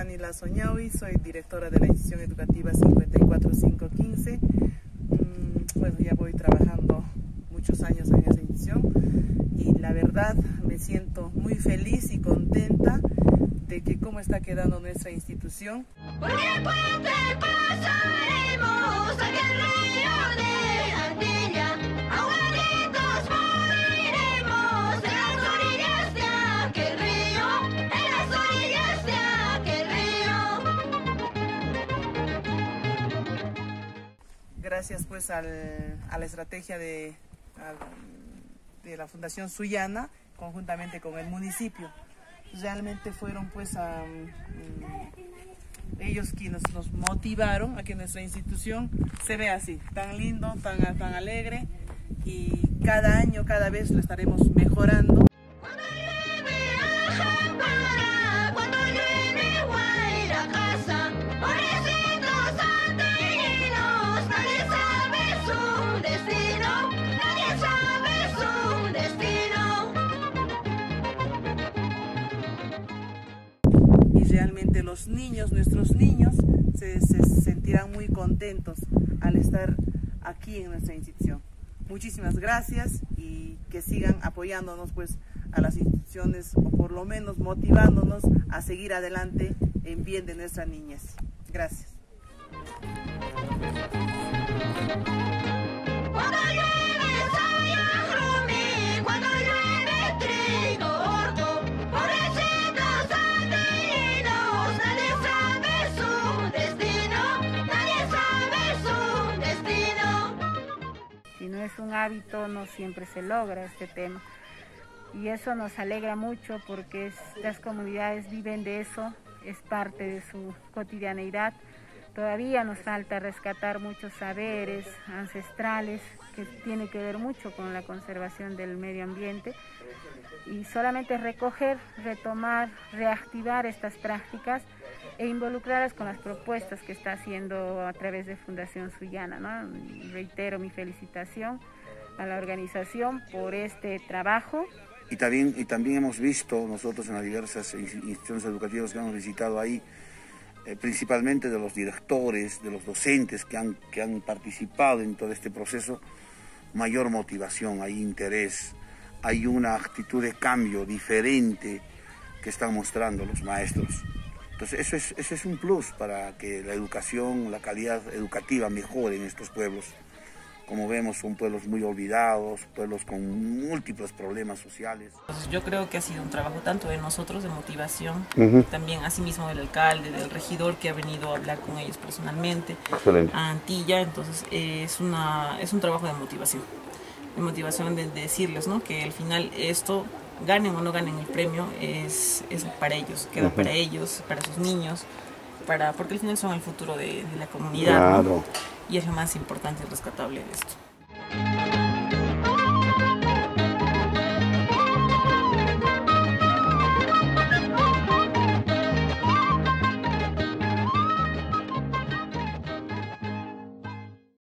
Yanila Soñaui, soy directora de la institución educativa 54515. Bueno, ya voy trabajando muchos años en esa institución y la verdad me siento muy feliz y contenta de que cómo está quedando nuestra institución. Por el puente pasaremos aquel río de Antilla, aguaditos moriremos en las orillas de aquel río, en las orillas de aquel río. Gracias pues a la estrategia de la Fundación Sullana, conjuntamente con el municipio. Realmente fueron pues ellos quienes nos motivaron a que nuestra institución se vea así, tan lindo, tan alegre, y cada año, cada vez lo estaremos mejorando. Cuando llueve Ajampara, cuando llueve Guairacasa, pobrecitos santiaguinos, nadie sabe su destino, nadie sabe su destino. Y realmente los niños, nuestros niños, se sentirán muy contentos al estar aquí en nuestra institución. Muchísimas gracias y que sigan apoyándonos pues a las instituciones, o por lo menos motivándonos a seguir adelante en bien de nuestra niñez. Gracias. Cuando llueve Sayajrumi, cuando llueve trigo orco, pobrecitos santiaguinos, nadie sabe su destino, nadie sabe su destino. Si no es un hábito, no siempre se logra este tema. Y eso nos alegra mucho porque las comunidades viven de eso, es parte de su cotidianeidad. Todavía nos falta rescatar muchos saberes ancestrales que tienen que ver mucho con la conservación del medio ambiente. Y solamente recoger, retomar, reactivar estas prácticas e involucrarlas con las propuestas que está haciendo a través de Fundación Sullana, ¿no? Reitero mi felicitación a la organización por este trabajo. Y también hemos visto nosotros en las diversas instituciones educativas que hemos visitado ahí, principalmente de los directores, de los docentes que han participado en todo este proceso, mayor motivación, hay interés, hay una actitud de cambio diferente que están mostrando los maestros. Entonces eso es un plus para que la educación, la calidad educativa mejore en estos pueblos. Como vemos, son pueblos muy olvidados, pueblos con múltiples problemas sociales. Yo creo que ha sido un trabajo tanto de nosotros, de motivación, también asimismo del alcalde, del regidor que ha venido a hablar con ellos personalmente, a Antilla. Entonces es un trabajo de motivación de decirles, ¿no?, que al final esto, ganen o no ganen el premio, es para ellos, queda para ellos, para sus niños, porque al final son el futuro de la comunidad, claro, ¿no? Y es lo más importante y rescatable de esto.